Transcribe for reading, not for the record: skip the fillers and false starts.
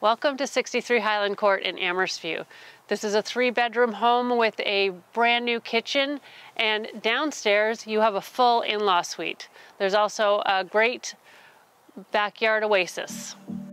Welcome to 63 Hyland Court in Amherstview. This is a 3-bedroom home with a brand new kitchen, and downstairs you have a full in-law suite. There's also a great backyard oasis.